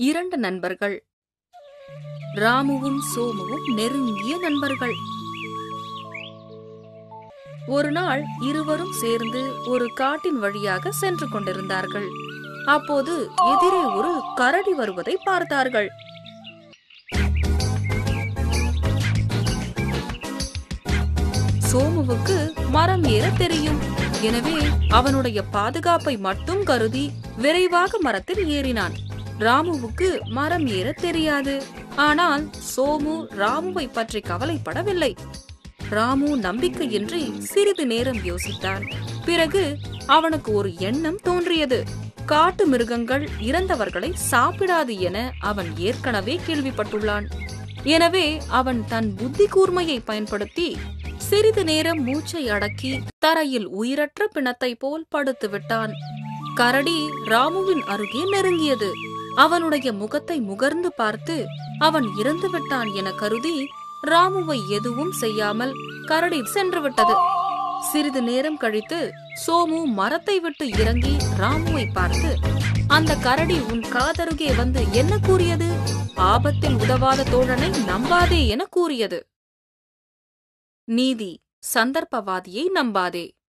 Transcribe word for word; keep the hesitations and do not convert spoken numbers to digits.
இரண்டு நண்பர்கள். ராமுவும் சோமுவும் நெருங்கிய நண்பர்கள். ஒரு நாள் இருவரும் சேர்ந்து ஒரு காட்டின் வழியாக சென்று கொண்டிருந்தார்கள். அப்போது எதிரே ஒரு கரடி வருவதை பார்த்தார்கள். சோமுவுக்கு மரம் ஏற தெரியும். எனவே அவனுடைய பாதுகாப்பை மட்டும் கருதி விரைவாக மரத்தில் ஏறினான். ராமுவுக்கு மரம் ஏற தெரியாது. ஆனால் சோமு ராமுவை பற்றி கவலைப்படவில்லை. ராமு நம்பிக்கையின்றி சிறிது நேரம் யோசித்தான். பிறகு அவனுக்கு ஒரு எண்ணம் தோன்றியது. காட்டு மிருகங்கள் இறந்தவர்களை சாப்பிடாது என அவன் ஏற்கனவே கேள்விப்பட்டுள்ளான். எனவே அவன் தன் புத்தி கூர்மையை பயன்படுத்தி சிறிது நேரம் மூச்சை அடக்கி தரையில் உயிரற்ற பிணத்தை போல் படுத்து விட்டான். கரடி ராமுவின் அருகே நெருங்கியது. அவனுடைய முகத்தை முகர்ந்து பார்த்து அவன் இறந்து விட்டான் என கருதி ராமுவை எதுவும் செய்யாமல் கரடி சென்று விட்டது. சிறிது நேரம் கழித்து சோமு மரத்தை விட்டு இறங்கி ராமுவை பார்த்து, அந்த கரடி உன் காதருகே வந்து என்ன கூறியது? ஆபத்தில் உதவாத தோழனை நம்பாதே என கூறியது. நீதி: சந்தர்ப்பவாதியை நம்பாதே.